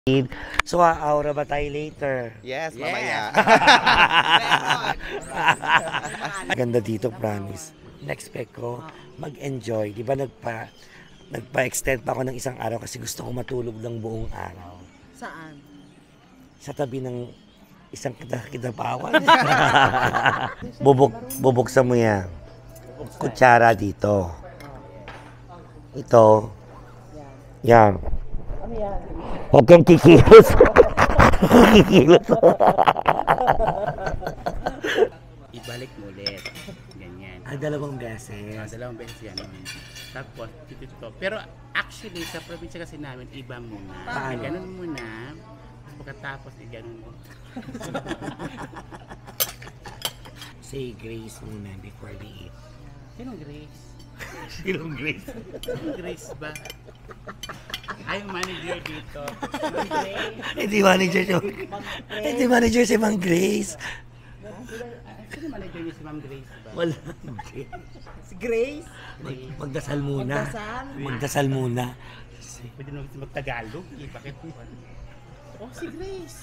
So, aura ba tayo later? Yes, mamaya. Ganda dito, promise. Na-expect ko, mag-enjoy. Di ba nagpa-extend pa ako ng isang araw kasi gusto ko matulog ng buong araw. Saan? Sa tabi ng isang kitapawan. Bubuksan mo yan. Kutsara dito. Ito. Yan. Ano yan? Huwag kang kikilos. Kikilos. Ibalik mo ulit. Ganyan. Dalawang beses. Dalawang beses yan. Tapos, ito. Pero actually, sa probinsya kasi namin, iba muna. Paano? Ganun muna. Pagkatapos, ganun mo. Say grace muna before we eat. Sinong Grace? Sinong grace? Sinong Grace ba? Ay, manager dito. Grace. Hindi manager siya. Hindi manager si Mang Grace. Sino manager niyo si Ma'am Grace ba? Wala. Si Grace? Magdasal muna. Magdasal? Magdasal muna. Pwede nung mag-Tagalog. Bakit? Oh, si Grace.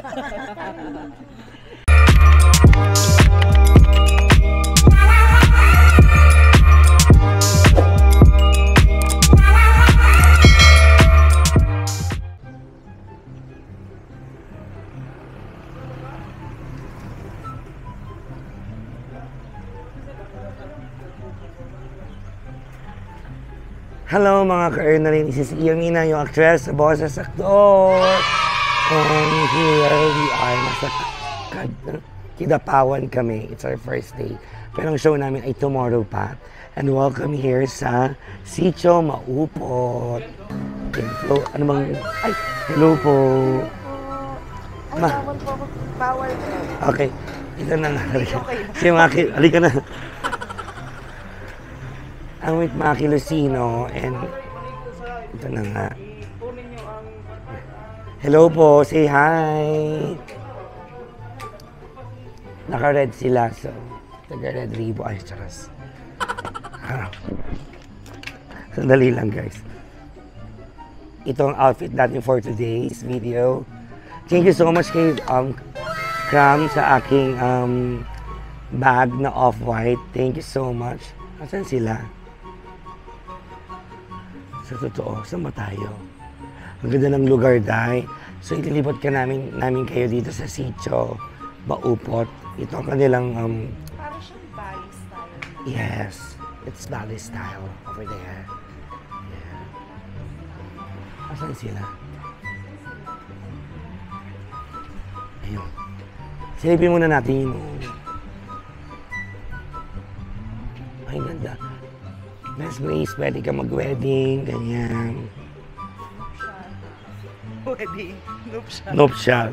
Hello mga ka-Ernaline, this is Yamina, yung actress, boses, aktor. And here we are, nasa Kidapawan kami. It's our first day. Pero ang show namin ay tomorrow pa. And welcome here sa Sitio Maupot. Ano bang, ay, hello po. Ay, bawal po ako. Bawal po. Okay, ito na nga. Si Maki, halika na. I'm with Maki Lucino and ito na nga. Hello po, say hi. Naka-red sila, so taga-red ribo. Ay, charas. Sandali lang, guys. Ito ang outfit natin for today's video. Thank you so much kay Cram sa aking bag na off-white. Thank you so much. Asan sila? Sa totoo, saan ba tayo? Ang ganda ng lugar, Day. So, ililipot ka namin kayo dito sa Sitio Maupot. Ito ang kanilang... Parang siyang Bali style. Yes, it's Bali style over there. Yeah. Asan sila? Ayun. Silipin muna natin yung... Ay, ganda. Best place, pwede ka mag-wedding, ganyan. Wedding. Nuptial. Nuptial.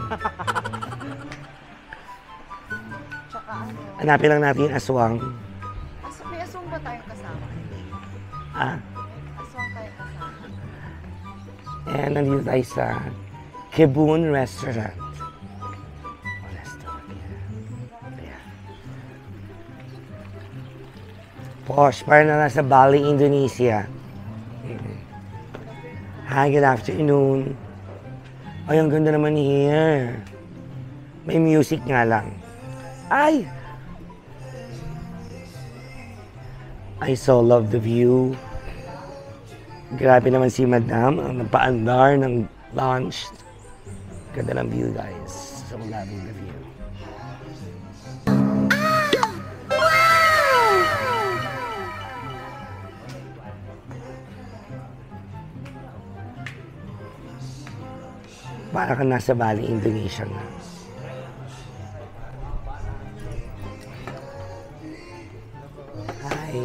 Tsaka ano? Hanapin lang natin yung aswang. May aswang ba tayong kasama? Ah, Aswang tayong kasama? and nandito tayo sa Kebun Restaurant. Posh, parang na nasa Bali, Indonesia. Hi, good afternoon. Ay, ang ganda naman here. May music nga lang. Ay! I so love the view. Grabe naman si Madam, ang nagpaandar ng lunch. Ganda ng view, guys. So loving the view. Para ka nasa Bali, Indonesia nga. Hi.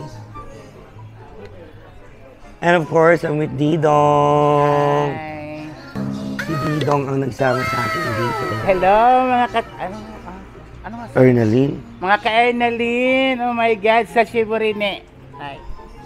And of course, I'm with Didong. Hi. Si Didong ang nagsama sa akin dito. Hello, mga ano nga? Ernaline. Mga ka-Ernaline. Oh my God, sa Shiburine. Hi.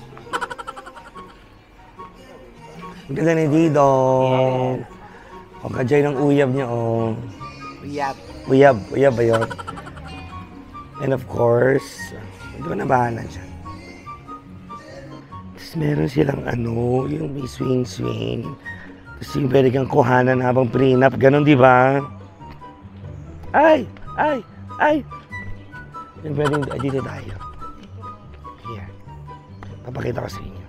Ang ganda ni Didong. O, kadyoy ng uyab niya, o. Uyab. Uyab ba yun? And of course, hindi ko nabahanan siya. Tapos meron silang yung may swing-swing. Kasi pwede kang kuhanan habang prenup. Ganon, di ba? Ay! Ay! Ay! Yung pwedeng dito tayo. Here. Papakita ko sa inyo.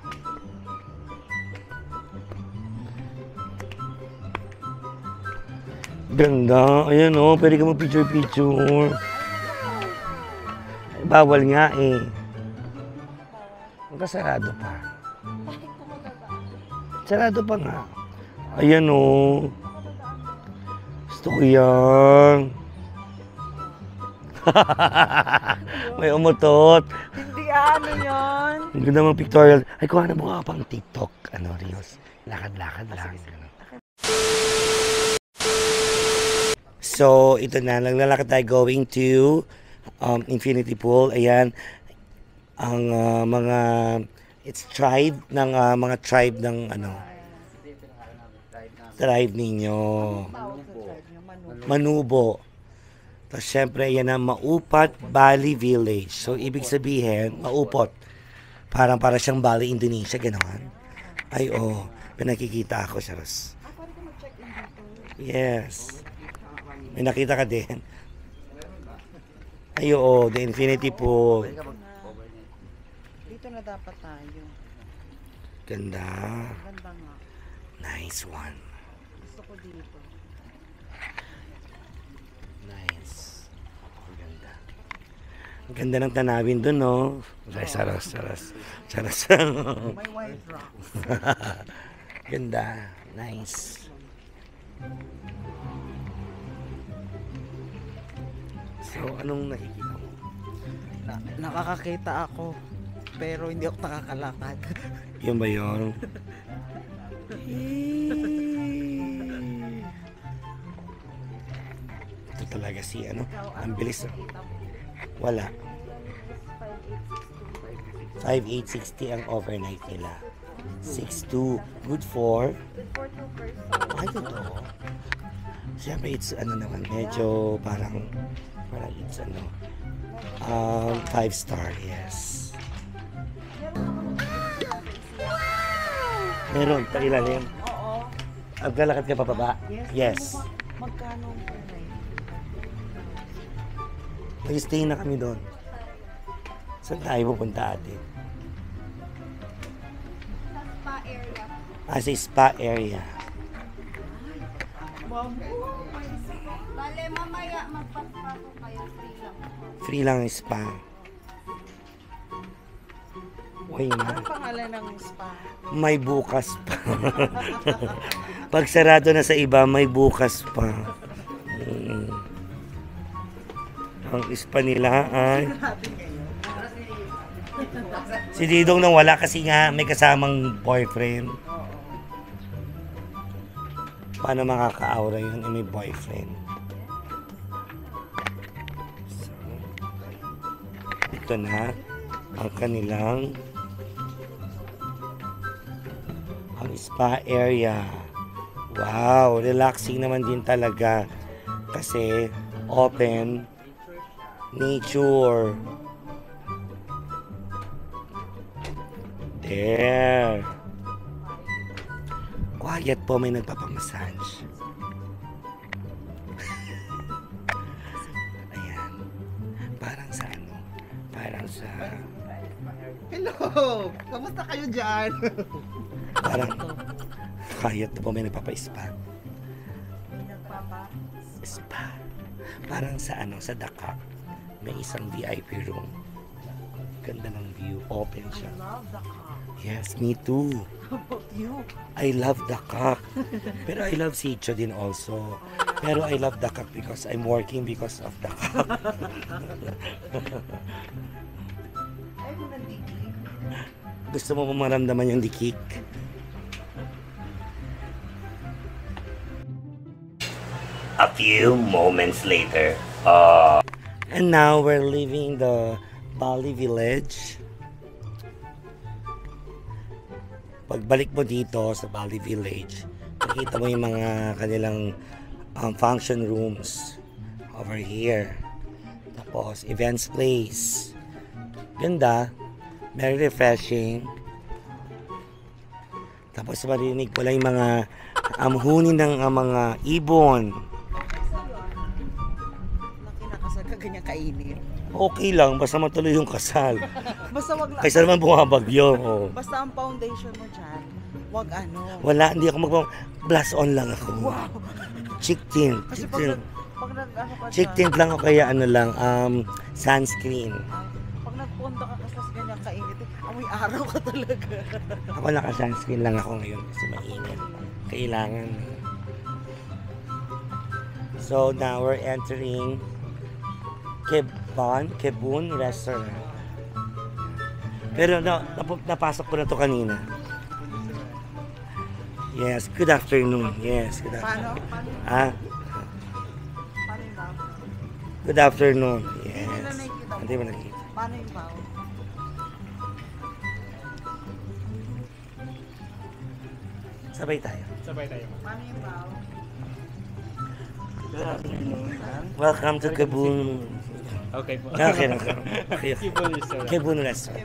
Ganda. Ayan o. Pwede ka mag-picture-picture. Bawal nga eh. Magkasarado pa. Sarado pa nga. Ayan o. Gusto ko yan. May umutot. Hindi ano yun. Ang ganda mga pictorial. Ay, kuha na mo nga pang TikTok. Ano, Reels. Lakad-lakad lang. So, ito na. Naglalakad tayo going to Infinity Pool. Ayan. Ang mga it's tribe ng mga tribe ng ano tribe ninyo Manubo. Tapos syempre yan ang Maupat Bali Village. So ibig sabihin maupot para siyang Bali Indonesia, gano'n. Ay pinakikita ako siya. Yes, may nakita ka din. Ay the Infinity Pool. Dito na dapat tayo. Ganda. Ganda nga. Nice one. Gusto ko dito. Nice. Ang ganda. Ang ganda ng tanawin dun, no? Ay, saras. May white rock. Ganda. Nice. So, anong nakikita mo? Nakakakita ako. Pero hindi ako nakakalakad. Yun ba yun? Ito talaga si ang bilis. Wala. 5,860 ang overnight nila. 6,200. Good for? For 2 person. Ay, totoo. Siyempre, it's naman, medyo parang it's 5-star, yes. Meron, pailalim. Oo. Aglalakad ka pa baba? Yes. Magkano ang pera? Mag-stay na kami doon. Saan tayo pupunta ate? Spa area. Sa spa area. Bale, mamaya magpaspa ko kayo, free lang. Free lang ang spa. Uy na. Anong pangalan ng spa? May bukas pa. Pag sarado na sa iba, may bukas pa. Ang spa nila ay... Si Didong nang wala kasi nga may kasamang boyfriend. Paano makaka-aura yun? May boyfriend. So, ito na ang kanilang spa area. Wow, relaxing naman din talaga kasi open nature. There. Quiet po, may nagpapamassage. Ayan. Parang sa parang sa... Hello! Kamusta kayo dyan? Parang quiet po, may nagpapa-spa. Spa. Parang sa sa Dakak. May isang VIP room. Ganda ng view. Open siya. Love the car. Yes, me too. How about you? I love Dakak. Pero I love Sitio din also. Pero I love Dakak because I'm working because of Dakak. Ay, mo nandikik. Gusto mo maramdaman yung dikik? A few moments later. And now we're leaving the Bali Village. Pagbalik mo dito sa Bali Village, nakita mo yung mga kanilang function rooms over here. Tapos, events place. Ganda. Very refreshing. Tapos, marinig ko lang yung mga Amhunin ng mga ibon. Nang kinakasal ka ganyan kainit. Okay lang, basta matuloy yung kasal. Basta wag lang. Kaysa naman bumabagyo. Oh. Basta ang foundation mo dyan, wag ano. Wala, hindi ako blast on lang ako. Wow. Chick tint. Kasi Chick tint. pag nag-ano ka Chick dyan, tint lang o kaya ano lang, sunscreen. pag nagpunta ka kasi ganyan kainit, amoy araw ka talaga. Ako naka-sunscreen lang ako ngayon kasi mainit. Kailangan. So now we're entering Kebun Restaurant. Pero napasok ko na to kanina. Yes, good afternoon. Yes, good afternoon. Paano? Paano yung bao? Good afternoon. Hindi Yes. nila nakikita mo. Hindi mo nakikita. Paano yung bao? Sabay tayo. Sabay tayo. Paano yung bao? Welcome to Kebun. Okay po. Okay. Kibon restaurant. Kebun Restaurant.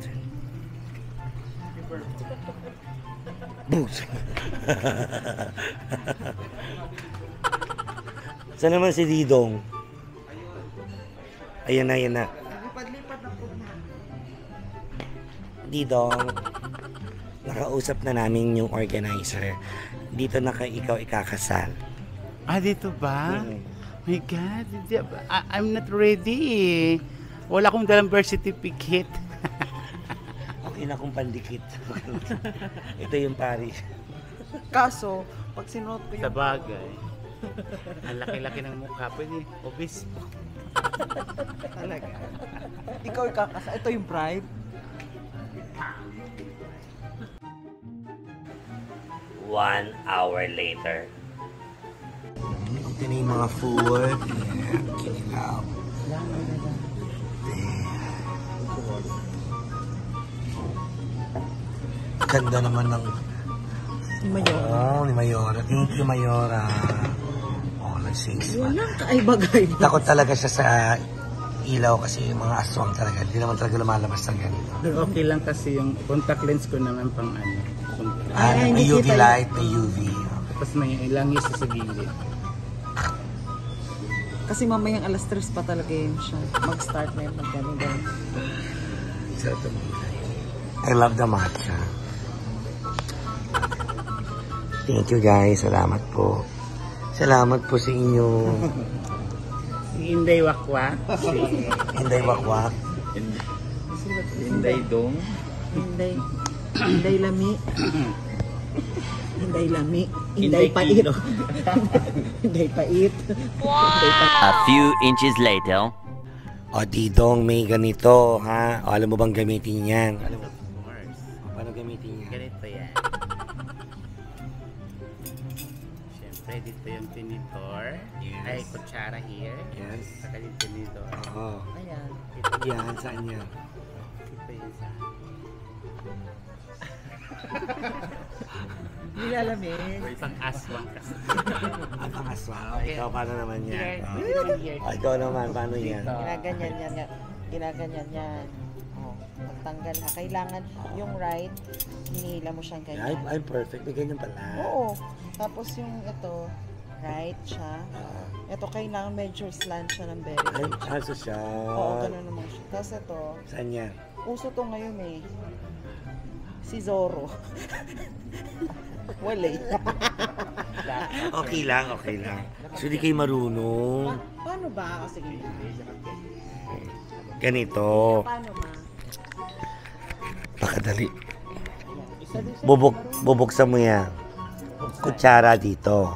Boots. Saan naman si Didong? Ayan na. Lipad-lipad na po na. Didong, nakausap na namin yung organizer. Dito na ikaw ikakasal. Ah, dito ba? My God, I'm not ready. Wala akong dalang birth certificate. Okay na kung pandikit. Ito yung Paris. Kaso, pag sinuot ko Sa yung bagay. Ang laki-laki ng mukha. Pwede, obese. talaga. Ikaw ikakasal. Ito yung bride. 1 hour later. Ito na yung mga food. Yeah, kinilaw. Ganda naman ng... Ni Mayora. Oh, ni Mayora. Thank you, Mayora. Oh, nag-6 pa. Walang kaibagay. Takot talaga siya sa ilaw kasi yung mga aswang talaga. Hindi naman talaga lumalabas ng ganito. Okay lang kasi yung contact lens ko naman pang ano. Ay, May hindi UV kita yun. light, may UV. Tapos may langis sa gilid. Kasi mamayang alas 3 pa talaga yun siya. Mag-start na yun. Mag-gano'n. Sarap ng gulay. I love the matcha. Thank you guys. Salamat po. Salamat po sa inyo. Si Inday Wakwak. Si Hinday wakwak. Inday Dong. Hinday lami. Hinday lami. Hinday Hinday pait. kilo. Hinday pait. A few inches later. O Didong, may ganito, ha? O, alam mo bang gamitin yan? Alam mo, Of course. paano gamitin yan? Ganito yan. Siyempre, dito yung tinitor. Yes. Ay, kutsara here. Yes. Saka yung tinitor. Oo. Ayan. Yan, saan yan? Ito yung sa... Nilalamig. Isang aswang kasi. Ang pangaswa. Ikaw, paano naman yan? Here. O, ikaw naman, paano yan? Ginaganyan yan. Ginaganyan yan. Oh, magtanggal ha. Kailangan yung right, hinihila mo siyang ganyan. I'm perfect. May ganyan pala. Oo. Tapos yung ito, right siya. Ito kailangan medyo slant siya ng very Ay, good. aso siya. Oo, ganun naman siya. Tapos ito, Saan yan? uso to ngayon eh. Si Zorro. Wala eh. Okay lang. So, di kayo marunong. Paano ba? O, sige. Ganito. Paano ba? Pakadali. Isa din siya. Bubuksan mo yan. Kutsara dito.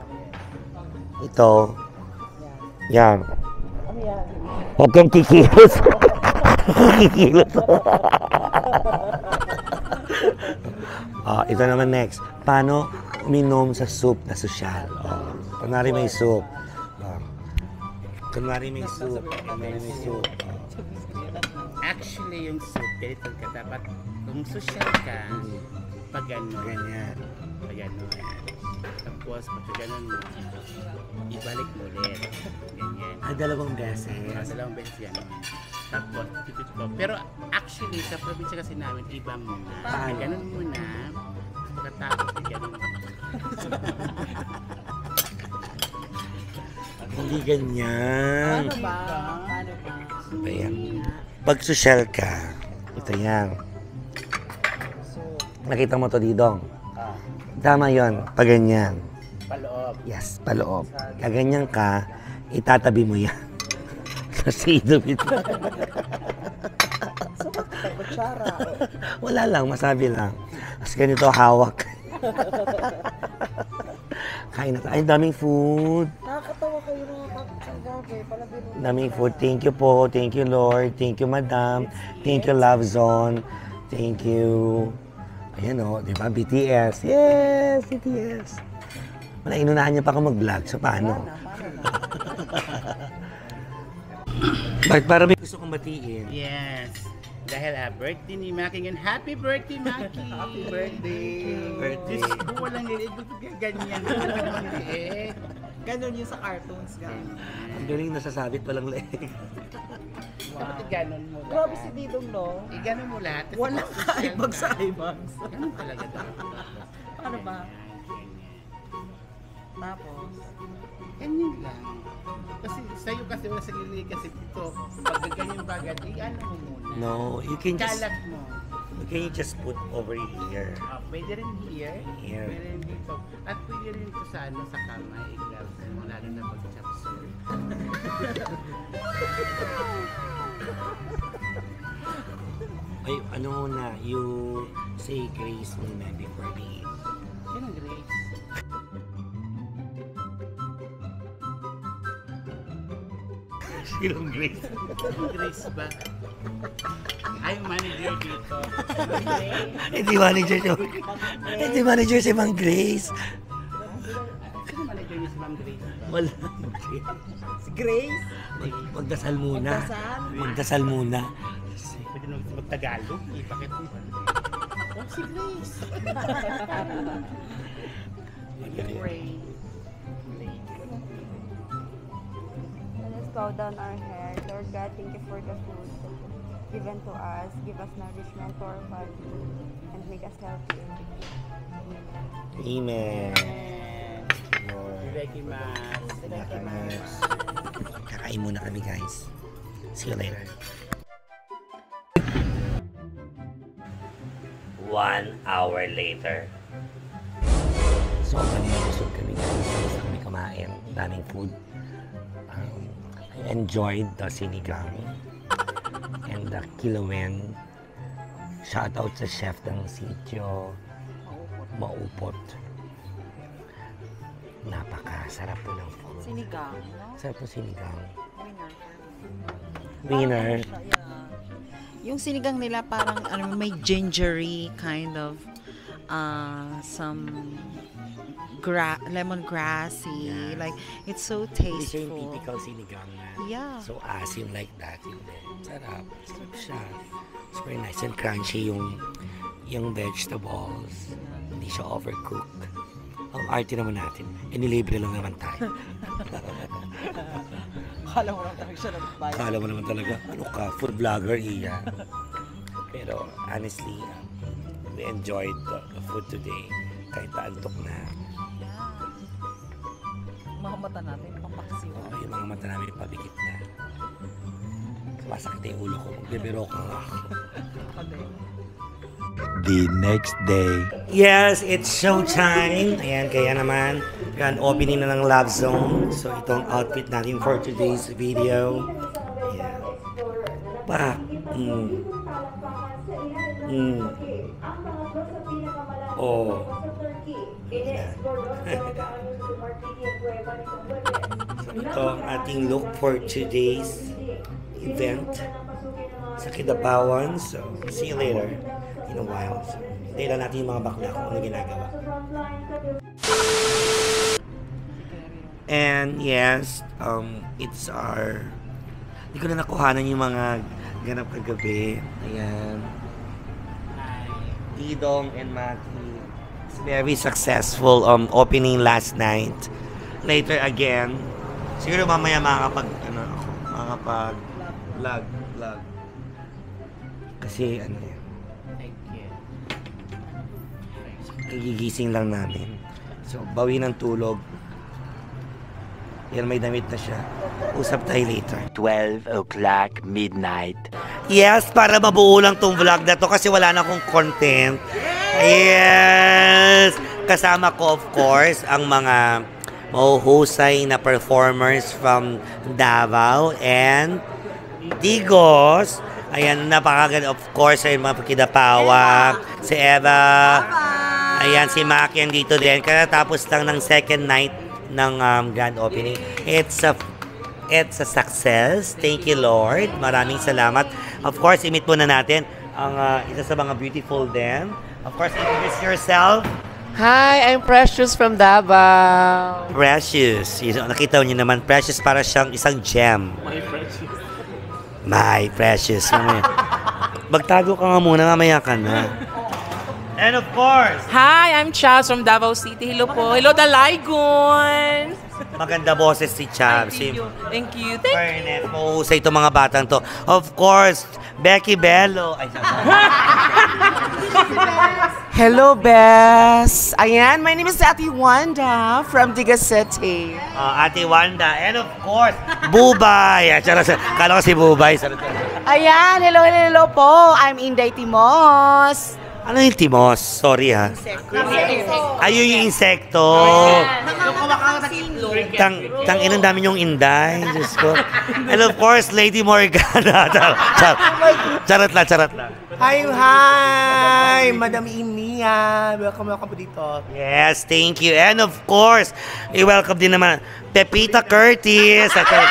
Ito. Yan. Ano yan? Huwag kang kikilos. Kikilos. Ito naman next. Paano uminom sa soup na sosyal? Kunwari may soup. Kunwari may soup. Actually, yung soup, ganito ka dapat, kung social ka, pag gano'n. Ganyan. Pag gano'n. Tapos, pag gano'n mo, ibalik mo ulit. Ganyan. Dalawang beses. Dalawang beses gano'n. Tapos, titito ko. Pero actually, sa probinsya kasi namin, iba muna. Paano? Gano'n muna. Pagkatapos, gano'n mo. Hindi ganyan. Paano ba? Paano ba? Ayan. Pag social ka, ito yan. So, Nakita mo to, Didong. Tama yon, pag ganyan. Paloob. Yes, paloob. Kaganyan ka, itatabi mo yan. Sa sidong ito. so bakit kutsara? Wala lang, masabi lang. Tapos ganito, hawak. Kain na tayo. Ay, daming food. Nakakatawa kayo mga kagabi. Palabiro. Daming food. Thank you po. Thank you, Lord. Thank you, Madam. Thank you, Love Zone. Thank you. Ayan o, di ba? BTS. Yes, BTS. Wala, inunahan niya pa ako mag-vlog. So, paano? Bakit para may gusto kong batiin? Yes. Dahil birthday ni Maki ngayon. Happy birthday, Maki! Happy birthday! Birthday. Diyos ko, walang liit. Ba't ganyan? Walang liit. Ganon yun sa cartoons, guys. Ang galing nasasabit walang leg. Dapat iganon mo lahat. Grabe si Didong, no? Iganon mo lahat. Kasi Walang social kaibag sa ka. ibags. Ganun talaga dapat. Paano ba? Ganyan. Tapos, Ganyan lang. Kasi sa'yo kasi wala sa gilid kasi ito. Pag ganyan bagay, ano mo muna. No, you can just Kalat mo. put over here. Pwede rin here. Here. Pwede rin dito. At pwede rin ito sa sa kamay. I-gloves mo. Lalo na pag chapsur. Ay, ano muna, you say grace muna before we eat. Yan ang grace. Sinong grace? Ang grace ba? Ay, yung manager dito. Hindi manager siya. Hindi manager si Mang Grace. Sino manager niya si Ma'am Grace ba? Wala. si Grace, Magdasal muna. Magdasal? Magdasal muna. Pwede nung mag-Tagalog. Bakit? Oh, si Grace. Pray. Let us bow down our head. Lord God, thank you for the food that you've given to us. Give us nourishment to our body and make us healthy. Amen. Lord. Irekimasu. Kakain muna kami, guys. See you later. 1 hour later. So, kanina busog kami, guys. Gusto kami kumain. Daming food. I enjoyed the sinigang and the kilawin. Shout out sa chef ng sitio. Maupot. Napakasarap po ng food. sinigang, no? Sarap po sinigang. Winner. Winner. Yeah. Yung sinigang nila parang ano, may gingery kind of some lemongrassy. Yes. Like it's so Hindi siya yung tasteful. typical sinigang na Yeah. so asim like that. Hindi. Sarap. Sarap siya. It's very nice and crunchy yung vegetables. Hindi siya overcooked. Ang arte naman natin. Inilibre lang naman tayo. Kala mo lang talaga siya nagbayad. Akala mo naman talaga, ano ka, food vlogger, iya. Pero honestly, we enjoyed the food today. Kahit paantok na. Yeah. Mga mata natin, pampaksiw. Yung mga mata namin pabikit na. Sumasakit yung ulo ko. Magbibiro ka nga. The next day. Yes, it's showtime. Ayan, kaya naman. Yan, opening na ng Love Zone. So, itong outfit natin for today's video. Ayan. Pak. Oh. Ayan. So, ito ang ating look for today's event sa Kidapawan. So, see you later in a while. So, hintayin lang natin yung mga bakla kung ano ginagawa. And yes, it's our... Hindi ko na nakuhanan yung mga ganap kagabi. Ayan. Didong and Maki. It's very successful opening last night. Later again. Siguro mamaya makakapag-vlog. Kasi ano yan. Thank you. Kagigising lang namin. So, bawi ng tulog. Yan, may damit na siya. Usap tayo later. 12 o'clock midnight. Yes, para mabuo lang tong vlog na to kasi wala na akong content. Yes! Kasama ko, of course, ang mga mahuhusay na performers from Davao and Digos. Ayan, napakaganda. Of course, ay mga Kidapawa, si Eva. Ayan, si Maki dito din. Katapos lang ng second night ng grand opening. It's a success. Thank you, Lord. Maraming salamat. Of course, i-meet muna natin ang isa sa mga beautiful din. Of course, introduce yourself. Hi, I'm Precious from Davao. Precious. Nakita niyo naman, Precious para siyang isang gem. My Precious. Mamaya. Magtago ka nga muna, mamaya ka na. And of course, Hi, I'm Chaz from Davao City. Hello po. Hello, Dalaygon. maganda boses si Chab. Thank you. Thank you. Fairness, mahuhusay itong mga batang to. Of course, Becky Bello. Ay, Hello, Bess. Ayan, my name is Ate Wanda from Diga City. Ate Wanda. And of course, Bubay. Kala ko si Bubay. Ayan, hello po. I'm Inday Timos. Ano yung Timos? Sorry ha. Ayun yung insekto. Tang dami yung Inday. Diyos ko. And of course, Lady Morgana. Charot lang. Hi! Madam Inia. Welcome po dito. Yes, thank you. And of course, i-welcome din naman Pepita Curtis.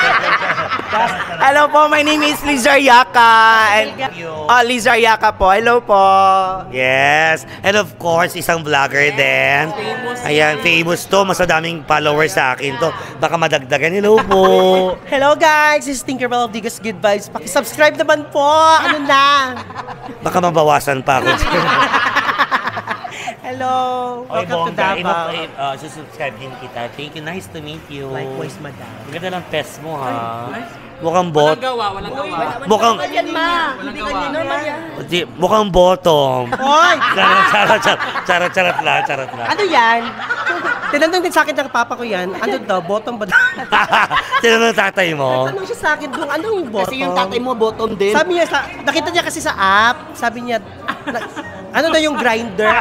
Hello po, my name is Lizar Yaka. Lizar Yaka po. Hello po. Yes. And of course, isang vlogger din. Ayan, famous to. Mas daming followers sa akin to. Baka madagdagan. Hello po. Hello guys, this is Tinkerbell of Digas Good Vibes. Paki-subscribe naman po. Ano na? Baka mabawasan pa ako. Hello. Welcome to Davao. Subscribe din kita. Thank you. Nice to meet you. Likewise, madam. Ang ganda ng pes mo, ha? Mukhang bot. Walang gawa. Mukhang bottom. Hoy! Charot lang. Ano yan? Tinanong din sa akin ng papa ko yan. Ano daw? Bottom ba daw? Tinanong tatay mo? Tanong siya sa akin doon. Anong bottom? Kasi yung tatay mo bottom din. Sabi niya, nakita niya kasi sa app. Sabi niya, ano daw yung grinder?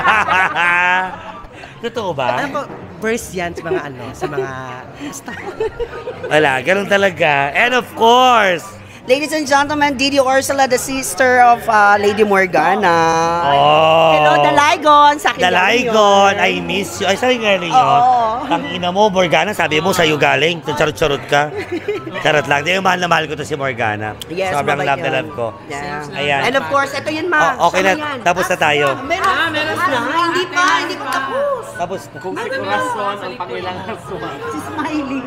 Totoo ba? Ano po, verse yan sa mga sa mga Wala, ganun talaga. And of course, Ladies and gentlemen, Didi Ursula, the sister of Lady Morgana. Hello, Dalaygon. Sa akin Dalaygon, I miss you. Ay, saan yung galing yun? Ang ina mo, Morgana, sabi mo, sa'yo galing. Charot-charot ka. Charot lang. Di, mahal na mahal ko to si Morgana. Yes, sobrang mabait love na yan. love ko. Yeah. Ayan. And of course, ito yun, ma. Okay na, tapos na tayo. Meron na. Hindi pa tapos. Tapos, Kung si Corazon ang pangilangan suwa. Si Smiley.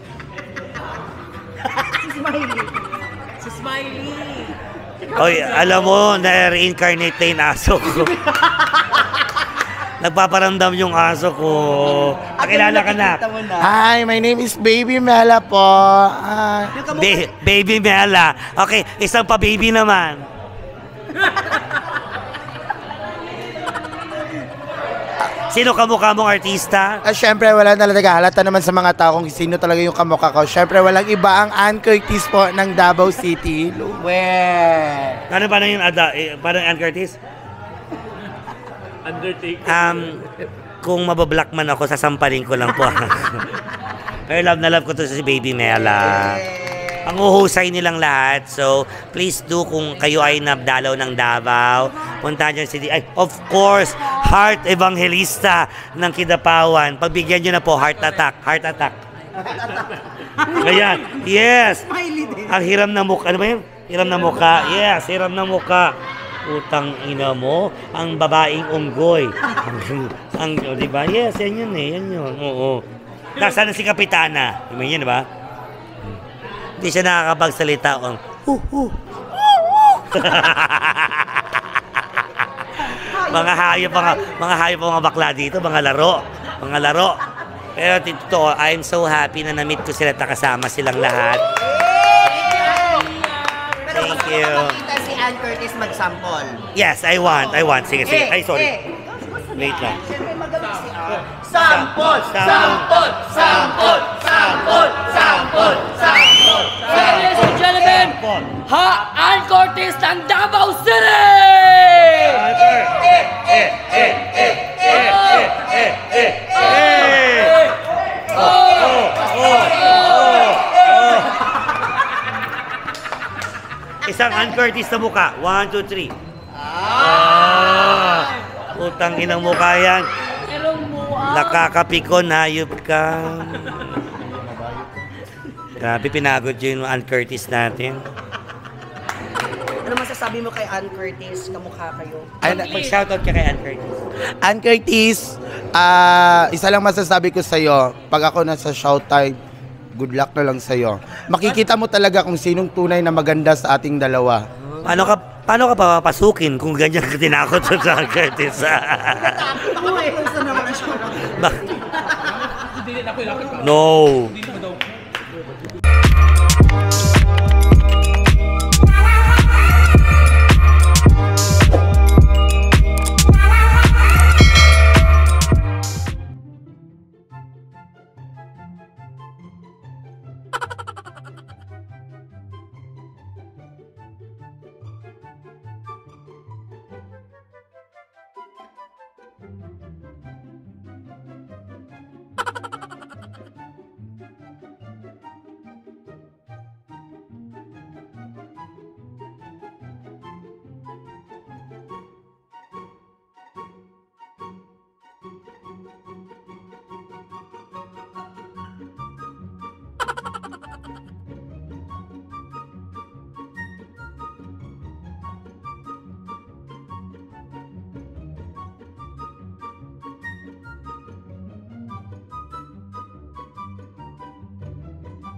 Si Smiley. oy, alam mo, na-reincarnate na yung aso ko. Nagpaparamdam yung aso ko. Pakilala ka na. Hi, my name is Baby Mela po. Baby Mela. Okay, isang pa-baby naman. Sino kamukha mong artista? Siyempre, wala na naghahalata naman sa mga tao kung sino talaga yung kamukha ko. Siyempre, walang iba ang Ann Curtis po ng Davao City. Where? Ano ba na yung paano yung Ann Curtis? Undertaker. Kung mabablock man ako, sasampalin ko lang po. Pero love na love ko to si Baby Mela. Ang uhusay nilang lahat. So, please do kung kayo ay nabdalaw ng Davao. Puntahan nyo si of course, Heart Evangelista ng Kidapawan. Pagbigyan nyo na po, heart attack. Ayan. Yes. Ang hiram na mukha. Ano ba yun? Hiram na mukha. Yes, hiram na mukha. Utang ina mo, ang babaeng unggoy. Di ba? Yes, yan yun eh. Yan yun. Oo. Nasaan na si Kapitana? Yun, di ba? Hindi siya nakakapagsalita. Mga hayop mga bakla dito, mga laro. Pero totoo, I'm so happy na na-meet ko sila at nakasama silang lahat. Thank you. Makita si Ann Curtis mag-sample. Yes, I want. Sige. Ay, sorry. Wait lang. Sampol! Sampol! Sampol! Sampol! Sampol! Sampol! Ladies and gentlemen, Ann Curtis ng Davao City! Isang Ann Curtis na mukha. 1, 2, 3. Utang inang mukha yan. Nakakapikon, hayop ka. Grabe, pinagod yung Ann Curtis natin. Ano masasabi mo kay Ann Curtis? Kamukha kayo. Mag-shoutout ka kay Ann Curtis. Ann Curtis, isa lang masasabi ko sa'yo, pag ako nasa Showtime, good luck na lang sa'yo. Makikita mo talaga kung sinong tunay na maganda sa ating dalawa. Paano ka papapasukin kung ganyan ka tinakot sa Ann Curtis? No.